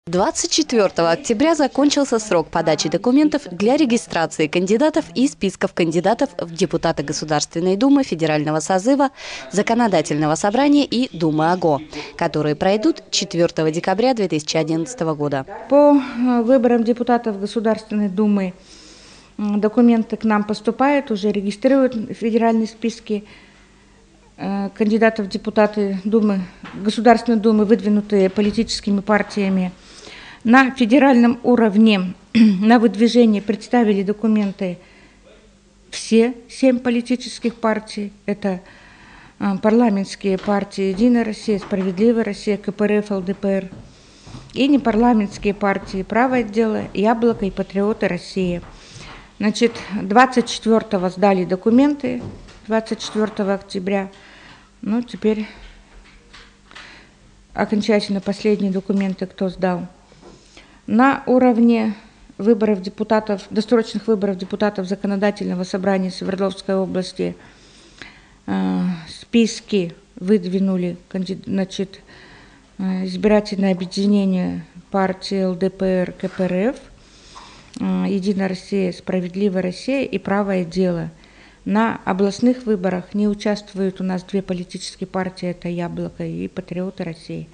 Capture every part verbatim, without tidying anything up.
двадцать четвёртого октября закончился срок подачи документов для регистрации кандидатов и списков кандидатов в депутаты Государственной Думы Федерального созыва, Законодательного собрания и Думы АГО, которые пройдут четвёртого декабря две тысячи одиннадцатого года. По выборам депутатов Государственной Думы документы к нам поступают, уже регистрируют в федеральные списки кандидатов в депутаты Думы, Государственной Думы, выдвинутые политическими партиями. На федеральном уровне на выдвижение представили документы все семь политических партий. Это парламентские партии «Единая Россия», «Справедливая Россия», ка пэ эр эф, эл дэ пэ эр. И непарламентские партии «Правое дело», «Яблоко» и «Патриоты России». Значит, двадцать четвёртого сдали документы, двадцать четвёртого октября. Ну, теперь окончательно последние документы кто сдал. На уровне выборов депутатов, досрочных выборов депутатов Законодательного собрания Свердловской области э, списки выдвинули, значит, избирательное объединение партии эл дэ пэ эр, ка пэ эр эф, э, «Единая Россия», «Справедливая Россия» и «Правое дело». На областных выборах не участвуют у нас две политические партии, это «Яблоко» и «Патриоты России».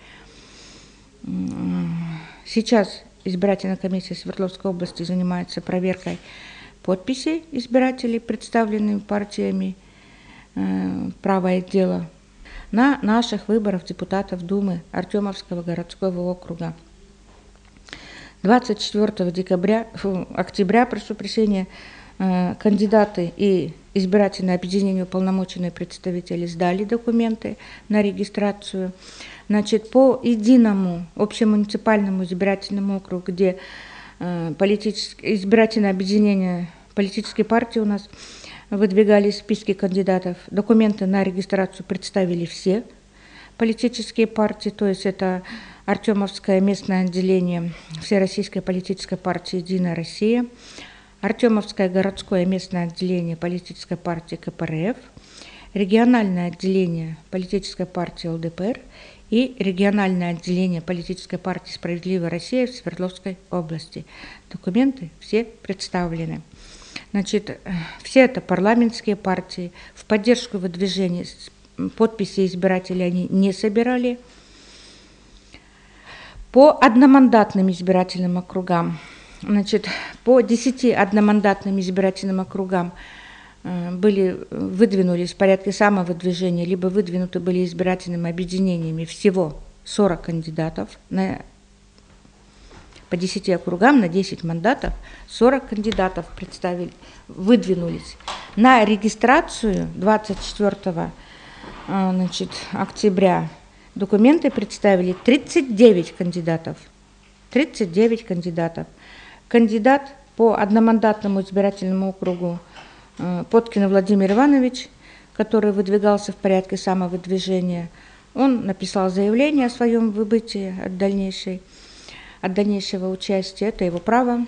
Сейчас избирательная комиссия Свердловской области занимается проверкой подписей избирателей, представленными партиями «Правое дело», на наших выборах депутатов Думы Артемовского городского округа. двадцать четвёртого декабря, фу, октября, прошу прощения, кандидаты и избирательное объединение уполномоченные представители сдали документы на регистрацию. Значит, по единому общемуниципальному избирательному округу, где э, избирательное объединение, политические партии у нас выдвигали списки кандидатов, документы на регистрацию представили все политические партии, то есть это Артемовское местное отделение Всероссийской политической партии «Единая Россия», Артемовское городское местное отделение политической партии ка пэ эр эф, региональное отделение политической партии эл дэ пэ эр и региональное отделение политической партии «Справедливая Россия» в Свердловской области. Документы все представлены. Значит, все это парламентские партии. В поддержку выдвижения подписей избирателей они не собирали. По одномандатным избирательным округам, значит, по десяти одномандатным избирательным округам были, выдвинулись в порядке самовыдвижения, либо выдвинуты были избирательными объединениями всего сорок кандидатов. На, по десяти округам на десять мандатов сорок кандидатов представили, выдвинулись. На регистрацию двадцать четвёртого значит, октября документы представили тридцать девять кандидатов. тридцать девять кандидатов. Кандидат по одномандатному избирательному округу Поткин Владимир Иванович, который выдвигался в порядке самовыдвижения, он написал заявление о своем выбытии от, дальнейшей, от дальнейшего участия. Это его право.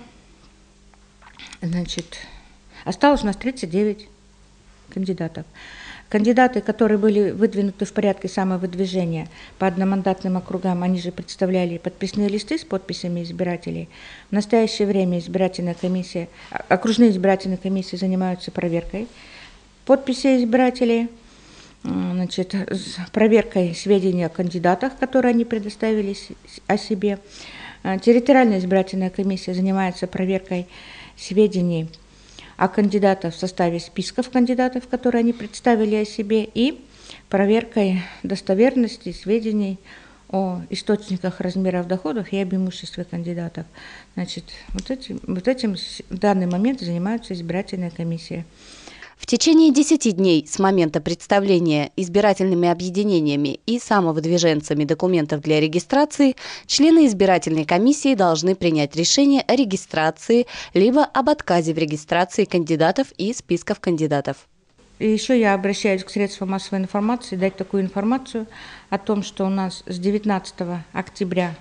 Значит, осталось у нас тридцать девять кандидатов. Кандидаты, которые были выдвинуты в порядке самовыдвижения по одномандатным округам, они же представляли подписные листы с подписями избирателей. В настоящее время избирательная комиссия, окружные избирательные комиссии занимаются проверкой подписей избирателей, значит, проверкой сведений о кандидатах, которые они предоставили о себе. Территориальная избирательная комиссия занимается проверкой сведений о кандидатах в составе списков кандидатов, которые они представили о себе, и проверкой достоверности сведений о источниках, размерах доходов и об имуществе кандидатов. Значит, вот этим, вот этим в данный момент занимаются избирательная комиссия. В течение десяти дней с момента представления избирательными объединениями и самовыдвиженцами документов для регистрации члены избирательной комиссии должны принять решение о регистрации либо об отказе в регистрации кандидатов и списков кандидатов. И еще я обращаюсь к средствам массовой информации, дать такую информацию о том, что у нас с девятнадцатого октября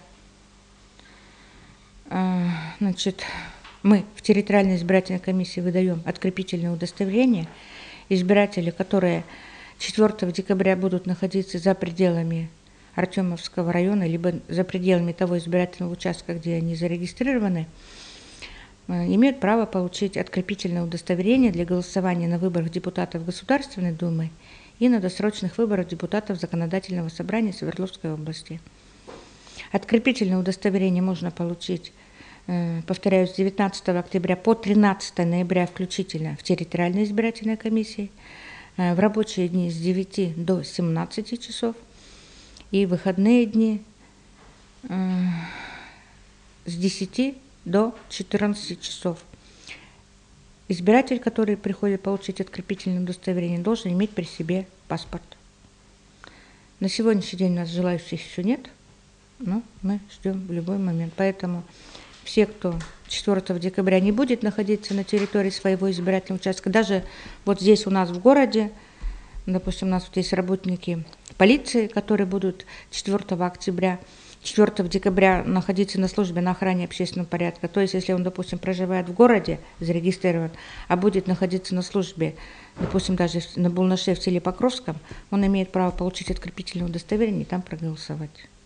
э, значит, мы в территориальной избирательной комиссии выдаем открепительное удостоверение. Избиратели, которые четвёртого декабря будут находиться за пределами Артемовского района, либо за пределами того избирательного участка, где они зарегистрированы, имеют право получить открепительное удостоверение для голосования на выборах депутатов Государственной Думы и на досрочных выборах депутатов Законодательного собрания Свердловской области. Открепительное удостоверение можно получить, повторяю, с девятнадцатого октября по тринадцатое ноября включительно в территориальной избирательной комиссии, в рабочие дни с девяти до семнадцати часов и выходные дни с десяти до четырнадцати часов. Избиратель, который приходит получить открепительное удостоверение, должен иметь при себе паспорт. На сегодняшний день у нас желающих еще нет, но мы ждем в любой момент. Поэтому все, кто четвёртого декабря не будет находиться на территории своего избирательного участка, даже вот здесь у нас в городе, допустим, у нас вот есть работники полиции, которые будут четвёртого октября, четвёртого декабря находиться на службе на охране общественного порядка. То есть, если он, допустим, проживает в городе, зарегистрирован, а будет находиться на службе, допустим, даже на Булнаше в селе Покровском, он имеет право получить открепительное удостоверение и там проголосовать.